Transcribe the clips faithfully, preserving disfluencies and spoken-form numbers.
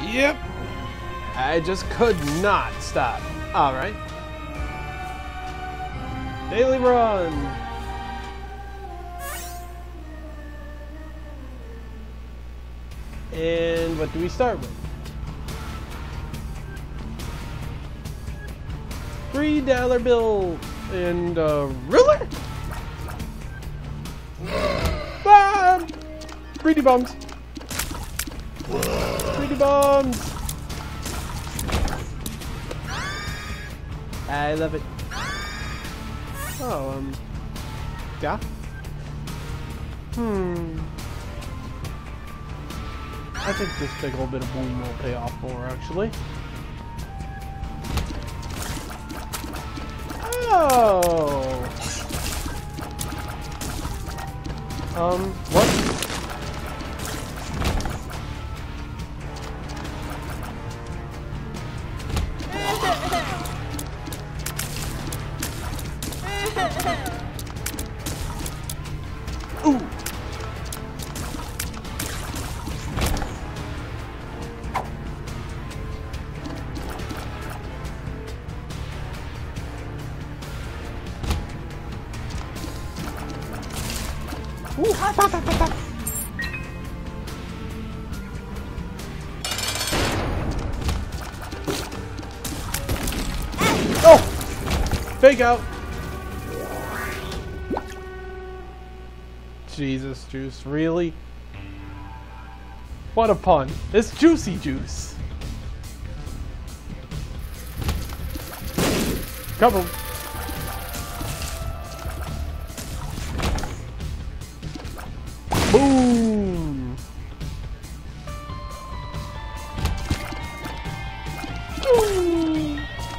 Yep. I just could not stop. Alright. Daily run. And what do we start with? Three dollar bill and a ruler? Ah! Greedy bombs. Greedy bombs. I love it. Oh, um, yeah? Hmm. I think this big old bit of boom will pay off more, actually. Oh! Um, what? Ooh! Ooh, hot, hot, hot, hot. Oh! Fake out! Jesus, Juice, really? What a pun. It's Juicy Juice. Cover. Boom! Ooh.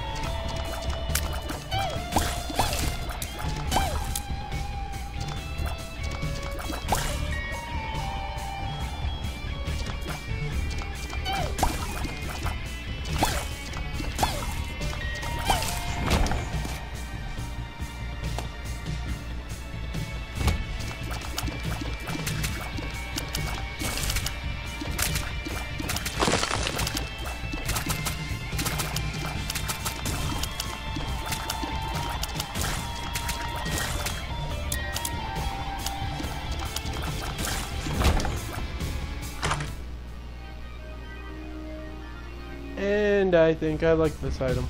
And I think I like this item.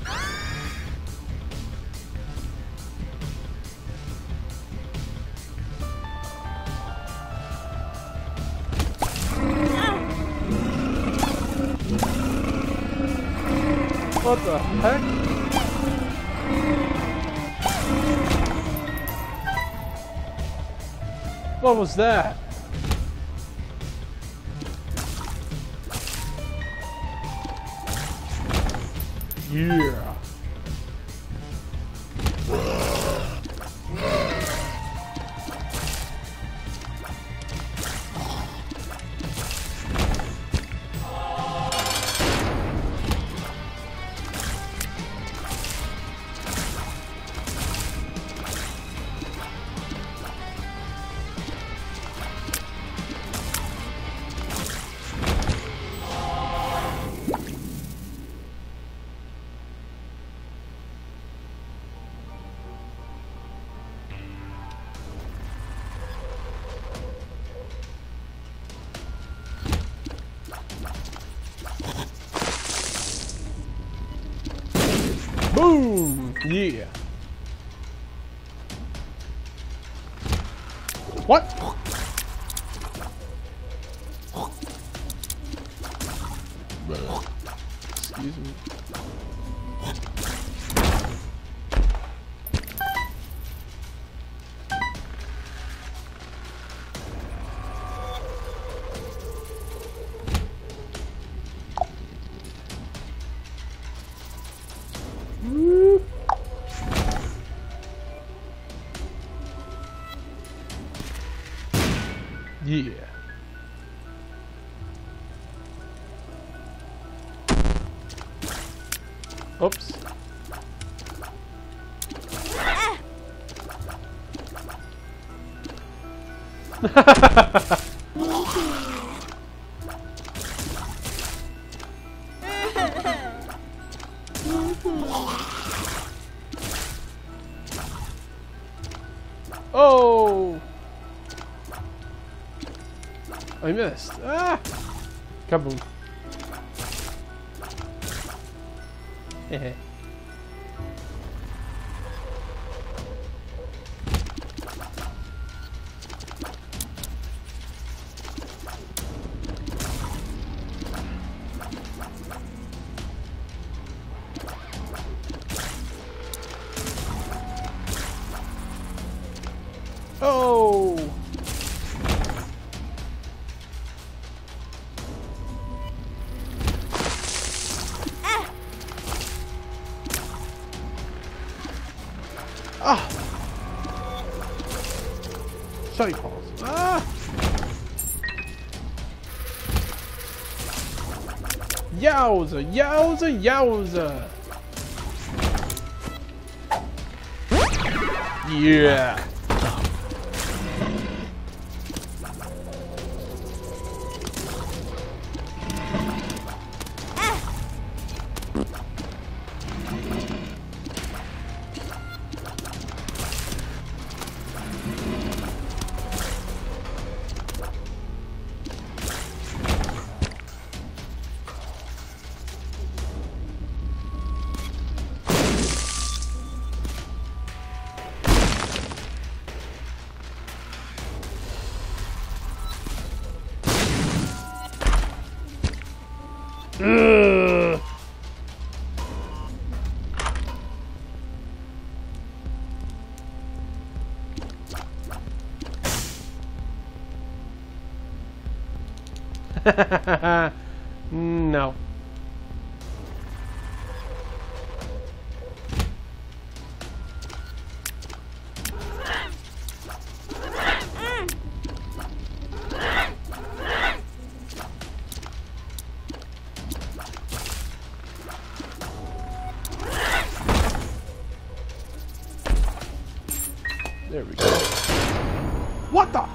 What the heck? What was that? Yeah. Boom! Yeah. What? Excuse me. Yeah. Oops. I missed. Ah! Kaboom. Hehe. Oh! Ah! Shite balls. Ah! Yowza! Yowza! Yowza! Yeah! Ugh. No. There we go. What the?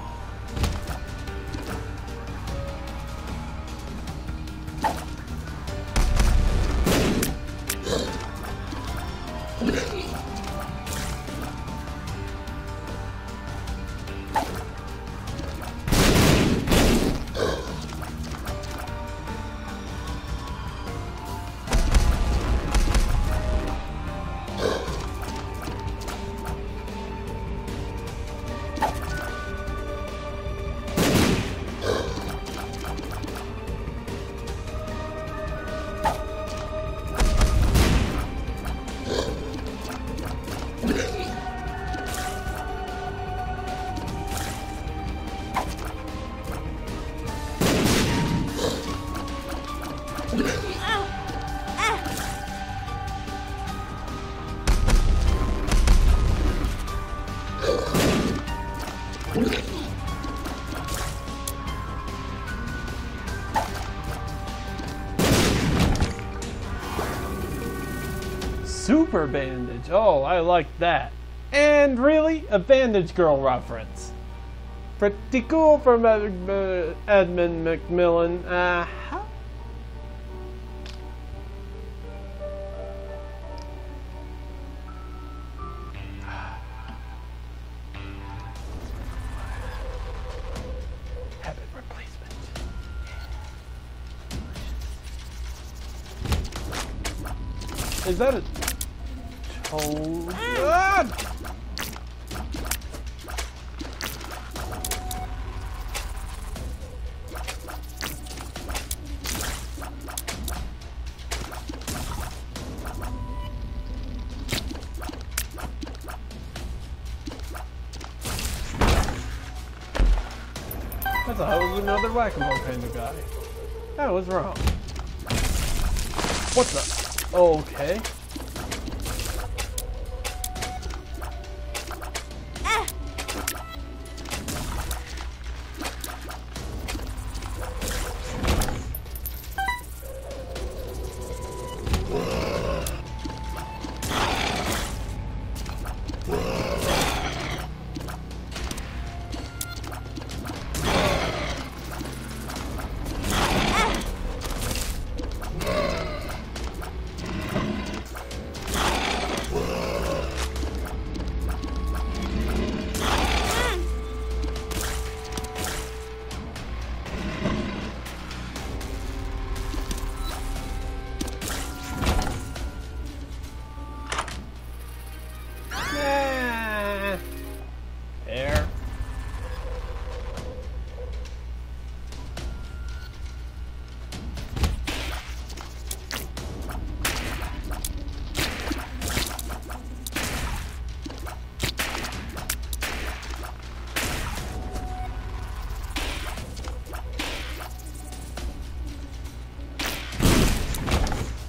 Super bandage. Oh, I like that. And really, a Bandage Girl reference. Pretty cool from uh, uh, Edmund Macmillan. Uh huh. Habit replacement. Is that a toad? Ah! I thought I was another whack-a-mole kind of guy. I was wrong. What the? Okay.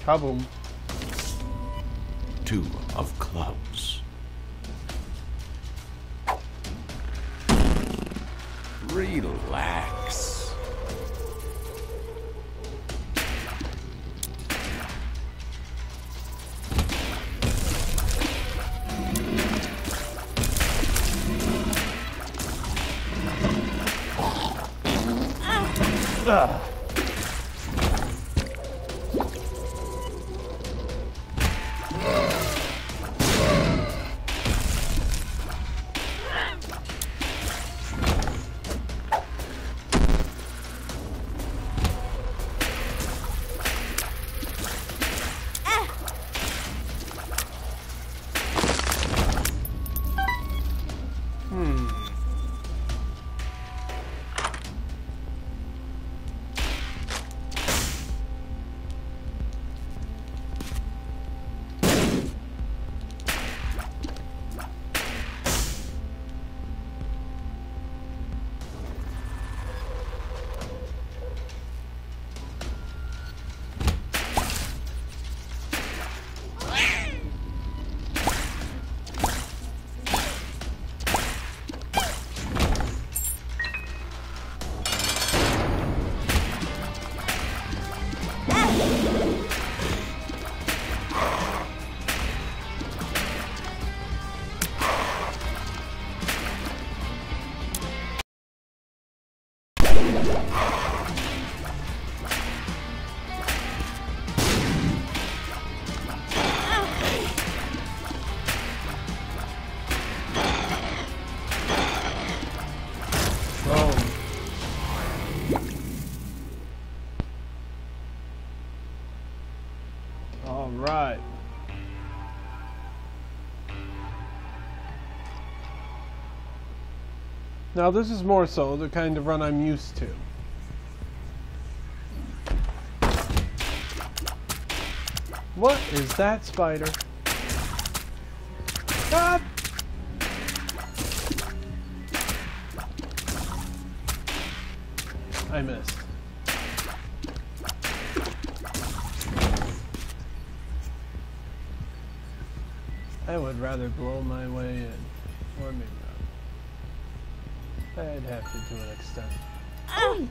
Kaboom. Two of clubs. Relax. Ugh. Alright. Now this is more so the kind of run I'm used to. What is that spider? Ah! I missed. I would rather blow my way in. Or maybe not. I'd have to do an extent. Oh.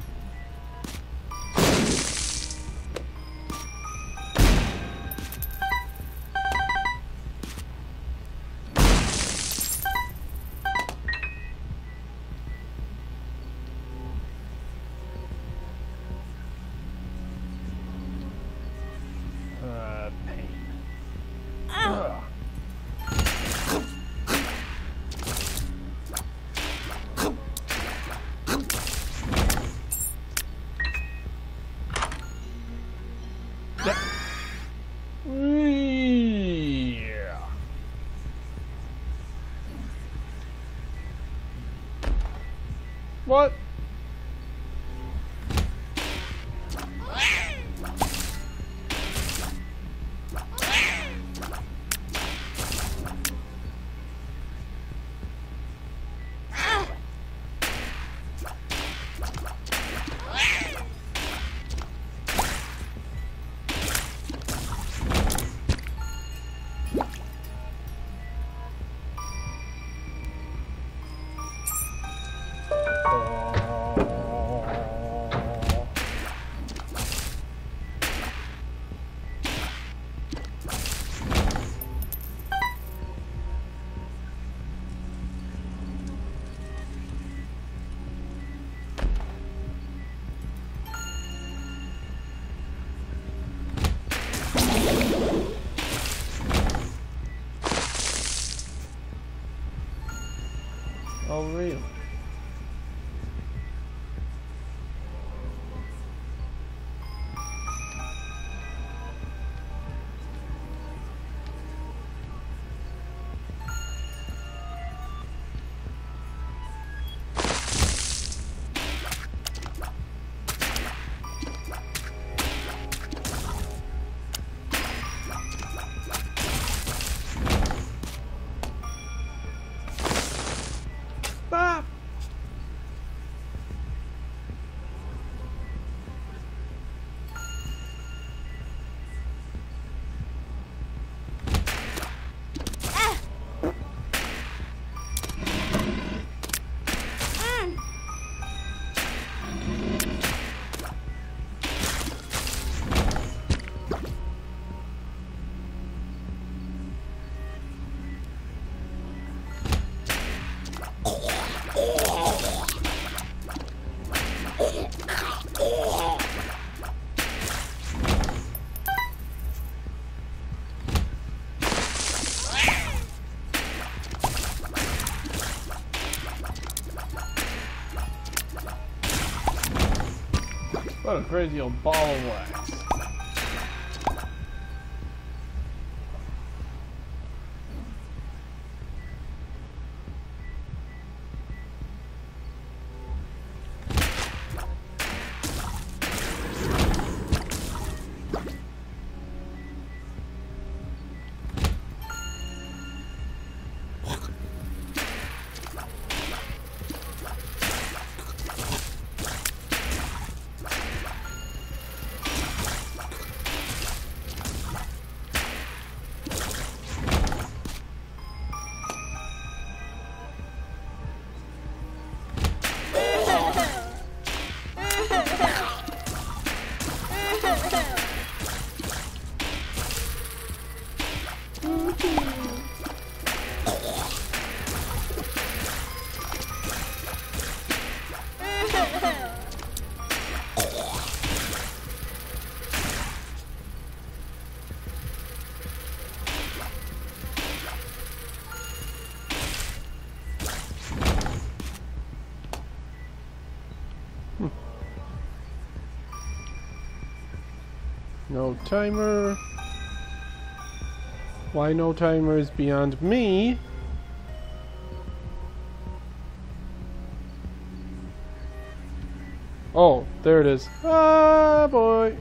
Uh, pain. Oh. Ugh. Yeah. What? Oh, really? Bop! What a crazy old ball of wax. No timer. Why no timer is beyond me. Oh, there it is. Ah, boy.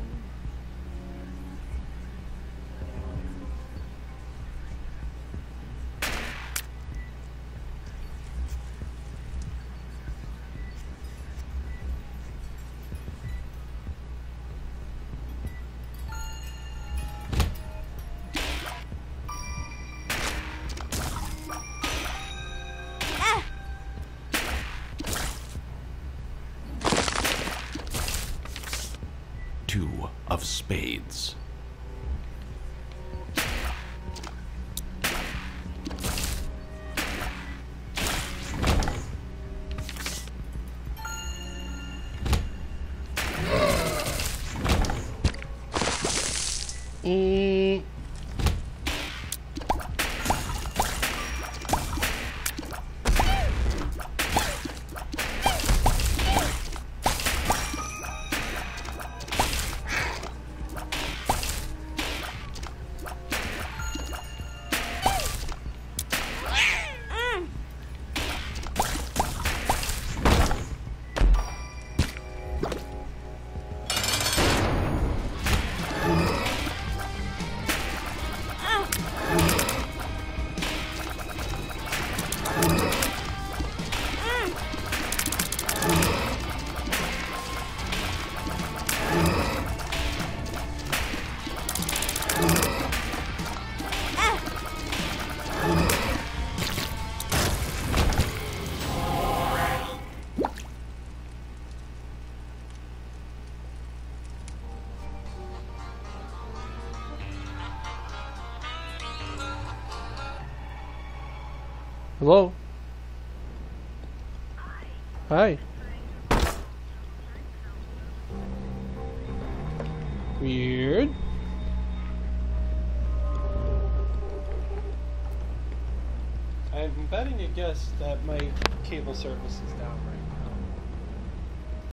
Two of spades. E Hello? Hi. Weird. I'm betting a guess that my cable service is down right now.